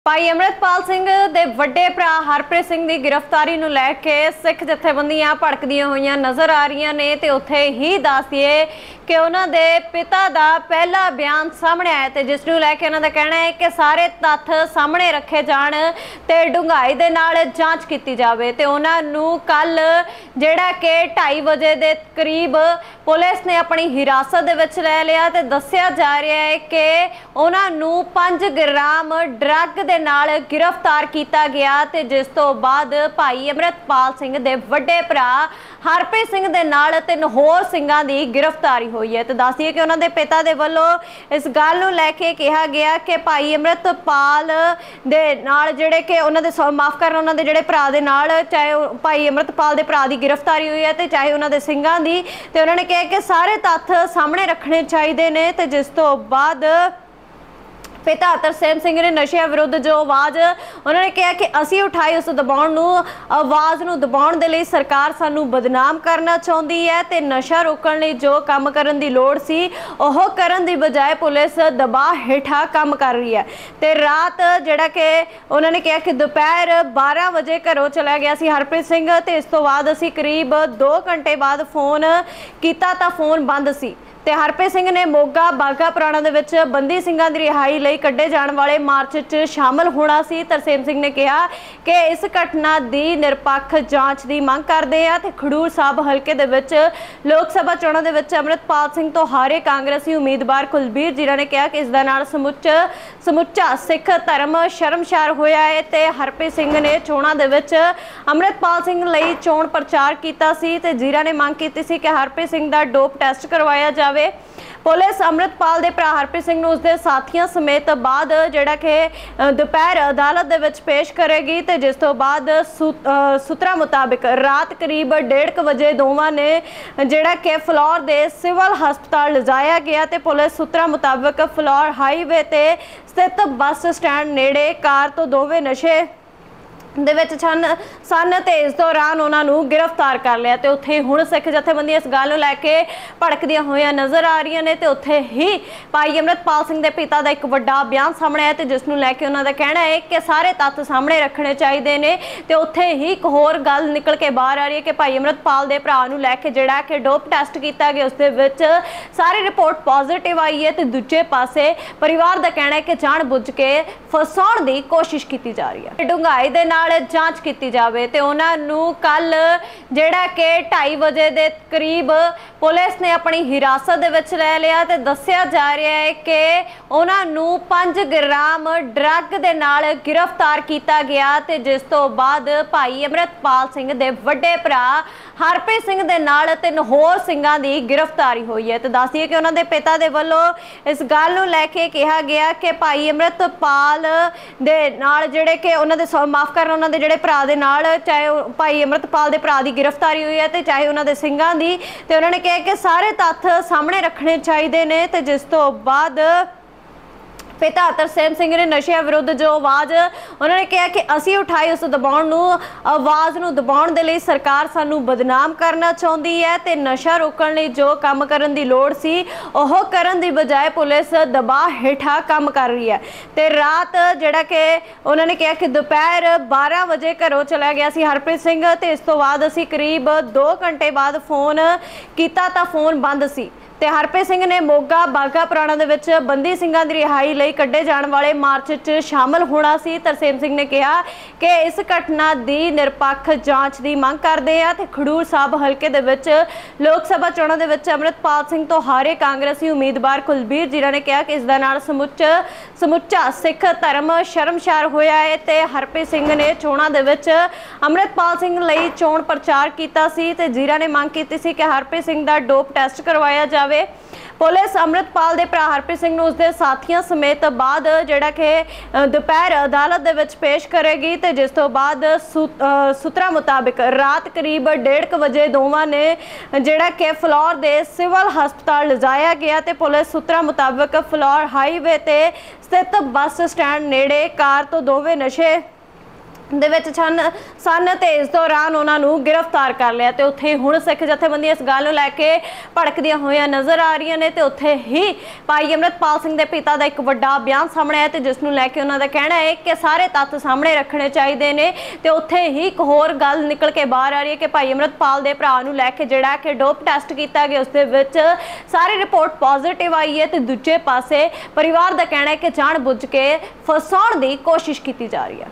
ਭਾਈ ਅਮਰਿਤਪਾਲ ਸਿੰਘ ਦੇ ਵੱਡੇ ਭਰਾ ਹਰਪ੍ਰੀਤ ਸਿੰਘ ਦੀ गिरफ्तारी ਨੂੰ ਲੈ ਕੇ ਸਿੱਖ ਜਥੇਬੰਦੀਆਂ ਭੜਕਦੀਆਂ ਹੋਈਆਂ ਨਜ਼ਰ ਆ ਰਹੀਆਂ ਨੇ ਤੇ ਉੱਥੇ ਹੀ ਦੱਸ ਦਈਏ कि उन्होंने पिता का पहला बयान सामने आया तो जिसनूं लैके उन्होंने कहना है कि सारे तत्थ सामने रखे जाण ते डूंघाई दे नाल जांच की जाए। तो उन्होंने कल जिहड़ा कि 2:30 बजे के करीब पुलिस ने अपनी हिरासत दे विच लै लिया तो दस्सिया जा रहा है कि उन्होंने 5 ग्राम ड्रग दे नाल गिरफ्तार किया गया। तो जिस तो बाद भाई अमृतपाल सिंह दे वड्डे भरा हरप्रीत सिंह दे नाल 3 होर सिंघां दी गिरफ्तारी हुई है। तो दस दिए कि उन्होंने पिता के वालों इस गल नूं लैके कहा गया कि भाई अमृतपाल दे नाल जिहड़े कि उन्होंने माफ करना उन्होंने जिहड़े भरा दे नाल चाहे भाई अमृतपाल दे भरा दी गिरफ्तारी हुई है तो चाहे उन्होंने सिंघां दी। तो उन्होंने कहा कि सारे तत्थ सामने रखने चाहिए ने। तो जिस तो बाद पिता तरसेम सिंह ने नशे विरुद्ध जो आवाज़ उन्होंने कहा कि असी उठाई उस दबाउण नूं आवाज़ नूं दबाउण दे लई सरकार सानूं बदनाम करना चाहुंदी है ते नशा रोकण लई जो काम करन दी लोड़ सी ओह करन दी बजाय पुलिस दबाव हेठा काम कर रही है। ते रात जिहड़ा कि उन्होंने कहा कि दोपहर 12 बजे घरों चला गया सी हरप्रीत सिंह ते इस तो बाद असी करीब 2 घंटे बाद फोन कीता तां फोन बंद सी। ते हरप्रीत सिंह ने मोगा बाघा पुराणा दे विच बंदी सिंघां दी रिहाई लई कड्ढे जाण वाले मार्च च शामिल होना सी। तरसेम सिंह ने कहा कि इस घटना दी निरपक्ष जांच दी मंग करदे आ ते खडूर साहब हलके दे विच लोक सभा चोणां दे विच अमृतपाल सिंह तो हारे कांग्रेसी उम्मीदवार कुलबीर जीरा ने कहा कि इस दे नाल समुच्चा सिख धर्म शर्मशार होया है। ते हरप्रीत सिंह ने चोणां दे विच अमृतपाल सिंह लई चोण प्रचार कीता सी ते जीरा ने मंग कीती सी कि हरप्रीत सिंह दा डोप टेस्ट करवाया जाए। पुलिस अमृतपाल दे भरा हरप्रीत सिंह नूं उसदे साथियों समेत बाद जिहड़ा कि दोपहर अदालत दे विच पेश करेगी। तो जिस तो बाद सूत्रा मुताबिक रात करीब 1:30 बजे दोवां ने जिहड़ा कि फ्लौर दे सिविल हस्पताल लिजाया गया। तो पुलिस सूत्रा मुताबिक फ्लौर हाईवे ते स्थित बस स्टैंड नेड़े कार तो दोवें नशे दे विच सन ते इस दौरान उन्होंने गिरफ्तार कर लिया। तो उत्थे हुण सिख जथेबंदियां इस गल नूं लैके भड़कदियां होइयां नज़र आ रही ने। तो उत्थे ही भाई अमृतपाल सिंह दे पिता का एक वड्डा बयान सामने आया तो जिसनूं लैके उन्हां दा कहना है कि सारे तत्थ सामने रखने चाहिए ने। तो उत्थे ही एक होर गल निकल के बाहर आ रही है कि भाई अमृतपाल दे भरा नूं लैके जिहड़ा कि डोप टेस्ट किया गया उसदे विच सारी रिपोर्ट पॉजिटिव आई है। तो दूजे पासे परिवार का कहना है कि जाण बुझ के फसाउण दी कोशिश की जा रही है। डूंघाई दे जांच की जाए। तो उन्होंने कल जिहड़ा कि 2:30 बजे के करीब पुलिस ने अपनी हिरासत दे विच लै लिया तो दस्सिया जा रहा है कि उन्होंने 5 ग्राम ड्रग दे नाल गिरफ्तार किया गया। तो जिस तो बाद भाई अमृतपाल सिंह दे वड्डे भरा हरप्रीत सिंह दे नाल 3 होर सिंघां दी गिरफ्तारी हुई है। तो दस दिए कि उन्होंने पिता के वालों इस गल नूं लैके कहा गया कि भाई अमृतपाल दे नाल जिहड़े कि उन्होंने माफ करना उन्होंने जिहड़े भरा दे नाल चाहे भाई अमृतपाल दे भरा दी गिरफ्तारी हुई है तो चाहे उन्होंने सिंघां दी। तो उन्होंने कहा कि सारे तत्थ सामने रखने चाहिए ने। तो जिस तो बाद पिता तरसेम सिंह ने नशे विरुद्ध जो आवाज़ उन्होंने कहा कि असी उठाई उस दबाउण नूं आवाज़ नूं दबाउण दे लई सरकार सानूं बदनाम करना चाहुंदी है ते नशा रोकण लई जो काम करन दी लोड़ सी ओह करन दी बजाय पुलिस दबाव हेठा काम कर रही है। तो रात जिहड़ा कि उन्होंने कहा कि दोपहर 12 बजे घरों चला गया सी हरप्रीत सिंह। तो इस तो बाद असी करीब 2 घंटे बाद फोन कीता तां फोन बंद सी। तो हरप्रीत सिंह ने मोगा बाघा पुराणा दे विच बंदी सिंघां दी रिहाई लई कड्ढे जाण वाले मार्च च शामिल होना सी। तरसेम सिंह ने कहा कि इस घटना दी निरपक्ष जांच दी मंग करदे आ ते खडूर साहब हलके दे विच लोक सभा चोणां दे विच अमृतपाल सिंह तो हारे कांग्रेसी उम्मीदवार कुलबीर जीरा ने कहा कि इस दे नाल समुच्चा सिख धर्म शर्मशार होया है। ते हरप्रीत सिंह ने चोणां दे विच अमृतपाल सिंह लई चोण प्रचार कीता सी ते जीरा ने मंग कीती सी कि हरप्रीत सिंह दा डोप टेस्ट करवाया जाए। पुलिस अमृतपाल दे भरा हरप्रीत सिंह नूं उसदे साथियों समेत बाद जिहड़ा कि दोपहर अदालत दे विच पेश करेगी। तो जिस तो बाद सूत्रा मुताबिक रात करीब 1:30 बजे दोवां ने जिहड़ा कि फ्लौर दे सिविल हस्पताल लिजाया गया। तो पुलिस सूत्रा मुताबिक फ्लौर हाईवे ते स्थित बस स्टैंड नेड़े कार तो दोवें नशे ਦੇ ਵਿੱਚ ਸਨ ਤੇ इस दौरान उन्होंने गिरफ्तार कर लिया। तो उत्थे हुण सिख जथेबंदियां इस गल नूं लैके भड़कदियां होईयां नज़र आ रही ने। तो उत्थे ही भाई अमृतपाल सिंह दे पिता दा एक वड्डा बयान सामने आया, तो जिस नूं लैके उन्हां दा कहना है कि सारे तत्थ सामने रखने चाहिए ने। तो उत्थे ही एक होर गल निकल के बाहर आ रही है कि भाई अमृतपाल दे भरा नूं लैके जिहड़ा कि डोप टैसट किया गया उस दे विच सारी रिपोर्ट पॉजिटिव आई है। तो दूजे पासे परिवार का कहना है कि जान बुझ के फसाउण दी कोशिश की जा रही है।